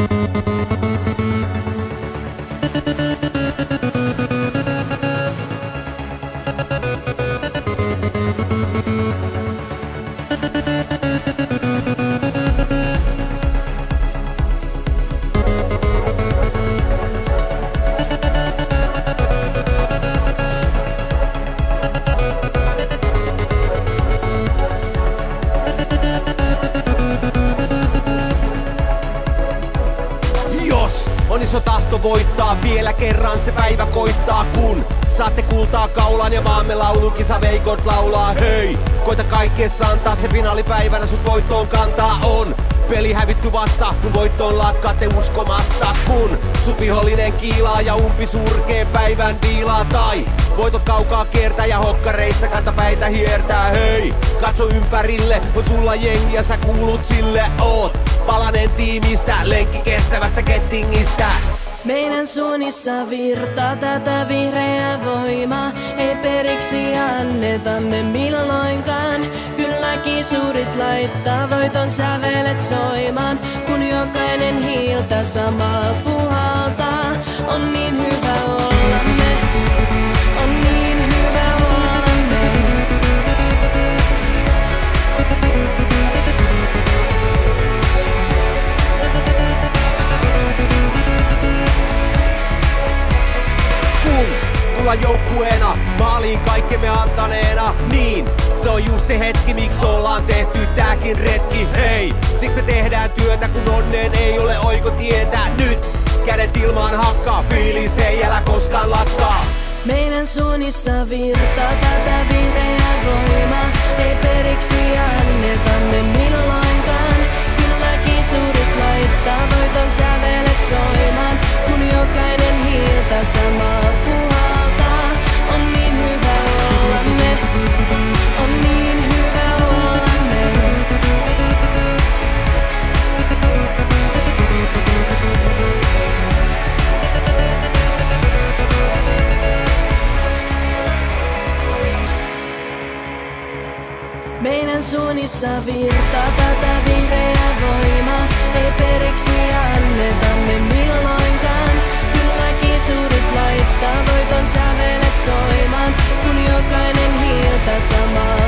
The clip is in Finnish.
On iso tahto voittaa, vielä kerran se päivä koittaa, kun saatte kultaa kaulaan ja maamme laulukisa veikot laulaa hei. Koita kaikkeessa antaa se finaalipäivänä sut voittoon kantaa on. Peli hävitty vasta, kun voittoon lakkaatte uskomasta, kun sut vihollinen kiilaa ja umpi surkeen päivän diilaa. Tai voitot kaukaa kiertää ja hokkareissa kantapäitä hiertää hei. Katso ympärille, on sulla jengi ja sä kuulut sille oot palanen tiimistä, lenkki kestävästä kettingistä. Meidän suunnissa virtaa tätä vihreää voimaa. Ei periksi annetamme milloinkaan. Kyllä kisurit laittaa voiton sävelet soimaan. Kun jokainen hiiltä samaa puhaltaa. On niin hyvä olla me. On niin hyvä olla me. Tullaan joukkueena, maaliin kaikkemme antaneena. Niin, se on just se hetki, miksi ollaan tehty tääkin retki. Hei, siksi me tehdään työtä, kun onneen ei ole oikotietä. Nyt kädet ilmaan hakkaa, fiilis ei älä koskaan lakkaa. Meidän suunnissa virtaa tätä vihreää voimaa. Ei periksi annetamme milloinkaan. Kyllä kisurit laittaa voiton sävelet soimaan. Kun jokainen hiiltä samaa puhaltaa. On niin hyvä olla me. On niin hyvä olla me. Meidän suunnissa virtaa tätä vihreää voimaa. Ei periksi annetamme milloinkaan. Kyllä kisurit laittaa voiton sävelet soimaan. Kun jokainen hiiltä samaa